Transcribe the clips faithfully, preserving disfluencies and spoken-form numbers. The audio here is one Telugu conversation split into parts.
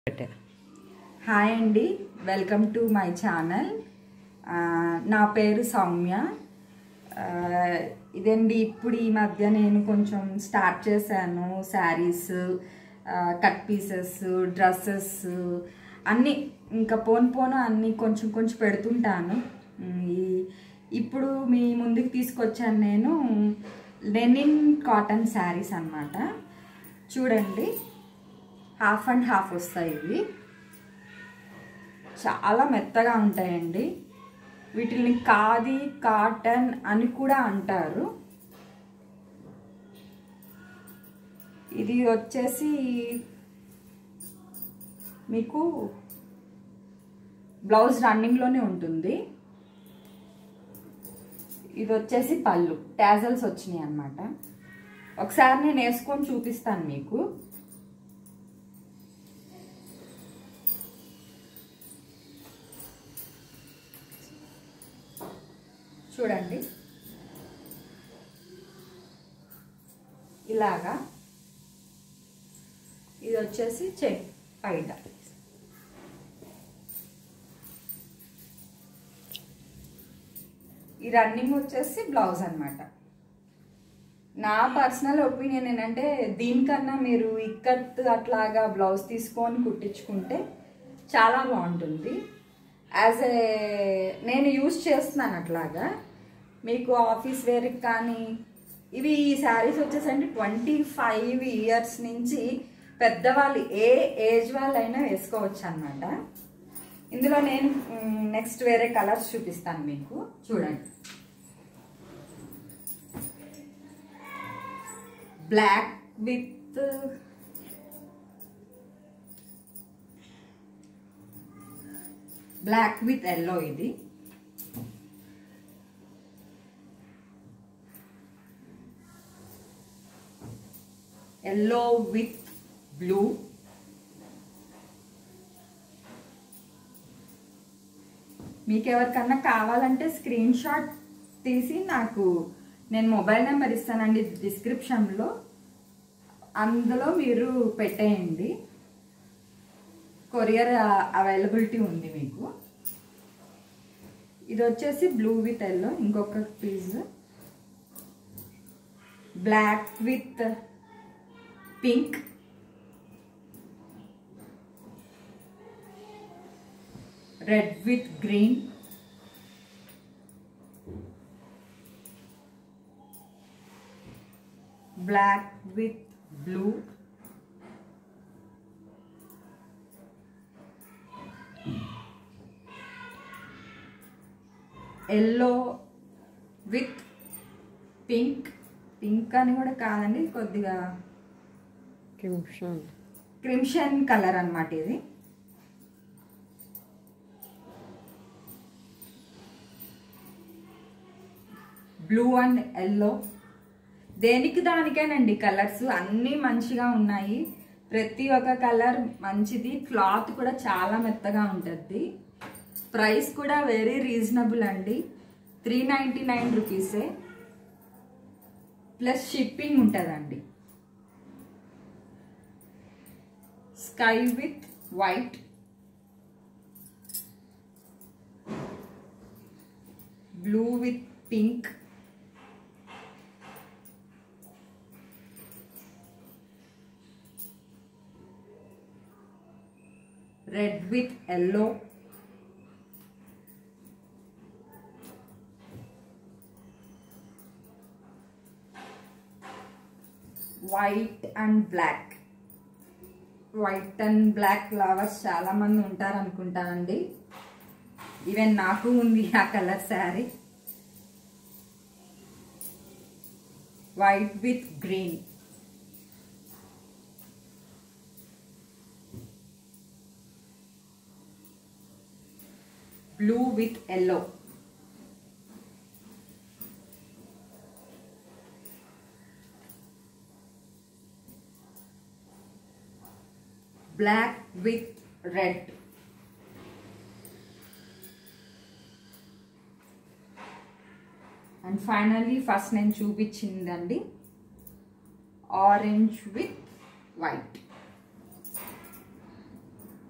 హాయ్ అండి, వెల్కమ్ టు మై ఛానల్. నా పేరు సౌమ్య. ఇదండి ఇప్పుడు ఈ మధ్య నేను కొంచెం స్టార్ట్ చేశాను. శారీస్, కట్ పీసెస్, డ్రెస్సెస్ అన్నీ ఇంకా పోను పోను అన్నీ కొంచెం కొంచెం పెడుతుంటాను. ఇప్పుడు మీ ముందుకు తీసుకొచ్చాను నేను లెనిన్ కాటన్ శారీస్ అన్నమాట. చూడండి, హాఫ్ అండ్ హాఫ్ వస్తాయి. ఇవి చాలా మెత్తగా ఉంటాయండి. వీటిని ఖాదీ కాటన్ అని కూడా అంటారు. ఇది వచ్చేసి మీకు బ్లౌజ్ రన్నింగ్లోనే ఉంటుంది. ఇది వచ్చేసి పళ్ళు, టాజల్స్ వచ్చినాయి అన్నమాట. ఒకసారి నేను వేసుకొని చూపిస్తాను మీకు. చూడండి, ఇలాగా. ఇది వచ్చేసి చెక్ పైట. ఈ రన్నింగ్ వచ్చేసి బ్లౌజ్ అన్నమాట. నా పర్సనల్ ఒపీనియన్ ఏంటంటే దీనికన్నా మీరు ఇక్కత్ అట్లాగా బ్లౌజ్ తీసుకొని కుట్టించుకుంటే చాలా బాగుంటుంది. యాజ్ ఏ నేను యూజ్ చేస్తున్నాను అట్లాగా. మీకు ఆఫీస్ వేర్కి కానీ ఇవి ఈ శారీస్ వచ్చేసండి ట్వంటీ ఫైవ్ ఇయర్స్ నుంచి పెద్దవాళ్ళు ఏ ఏజ్ వాళ్ళైనా వేసుకోవచ్చు అన్నమాట. ఇందులో నేను నెక్స్ట్ వేరే కలర్స్ చూపిస్తాను మీకు. చూడండి, black with black with yellow. ఇది ఎల్లో విత్ బ్లూ. మీకు ఎవరికన్నా కావాలంటే స్క్రీన్ షాట్ తీసి నాకు నేను మొబైల్ నెంబర్ ఇస్తానండి డిస్క్రిప్షన్లో. అందులో మీరు పెట్టేయండి. కొరియర్ అవైలబిలిటీ ఉంది మీకు. ఇది వచ్చేసి బ్లూ విత్ ఎల్లో. ఇంకొక piece black with pink. Red with green. Black with blue. Yellow with pink. Pink అని కూడా కాదండి, కొద్దిగా క్రిమ్షన్ క్రిమ్షన్ కలర్ అన్నమాట ఇది. Blue and yellow. దేనికి దానికేనండి కలర్స్ అన్నీ మంచిగా ఉన్నాయి. ప్రతి ఒక్క కలర్ మంచిది. క్లాత్ కూడా చాలా మెత్తగా ఉంటుంది. ప్రైస్ కూడా వెరీ రీజనబుల్ అండి. త్రీ నైంటీ నైన్ రూపీసే ప్లస్ షిప్పింగ్ ఉంటుందండి. Sky with white. Blue with pink. Red with yellow. White and black. White and black lovers చాలా మంది ఉంటారు అనుకుంటానండి. ఈవెన్ నాకు ఉంది ఆ colour sari. White with green. Blue with yellow. Black with red. And finally first నేను చూపించిందండి ఆరెంజ్ విత్ వైట్.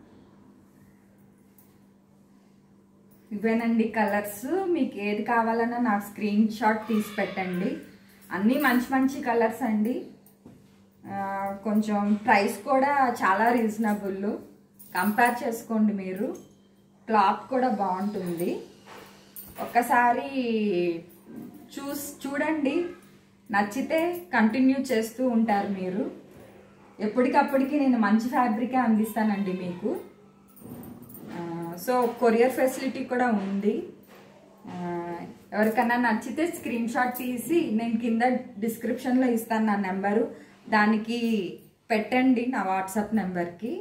ఇవేనండి కలర్స్. మీకు ఏది కావాలన్నా నాకు స్క్రీన్ షాట్ తీసి పెట్టండి. అన్నీ మంచి మంచి కలర్స్ అండి. కొంచెం ప్రైస్ కూడా చాలా రీజనబుల్, కంపేర్ చేసుకోండి మీరు. క్లాత్ కూడా బాగుంటుంది. ఒక్కసారి చూస్ చూడండి, నచ్చితే కంటిన్యూ చేస్తూ ఉంటారు మీరు. ఎప్పటికప్పటికి నేను మంచి ఫ్యాబ్రికే అందిస్తానండి మీకు. సో కొరియర్ ఫెసిలిటీ కూడా ఉంది. ఎవరికన్నా నచ్చితే స్క్రీన్ షాట్ తీసి నేను కింద డిస్క్రిప్షన్లో ఇస్తాను నా నెంబరు, దానికి పెట్టండి నా వాట్సాప్ నెంబర్కి.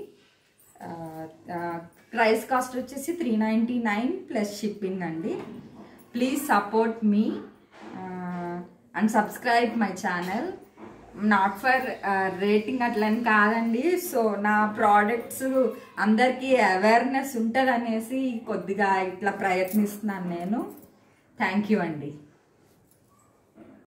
ప్రైస్ కాస్ట్ వచ్చేసి three ninety nine plus shipping అండి. Please support me and subscribe my channel. Not for rating అట్లని కాదండి. సో నా ప్రోడక్ట్స్ అందరికీ అవేర్నెస్ ఉంటుంది అనేసి కొద్దిగా ఇట్లా ప్రయత్నిస్తున్నాను నేను. థ్యాంక్ యూ అండి.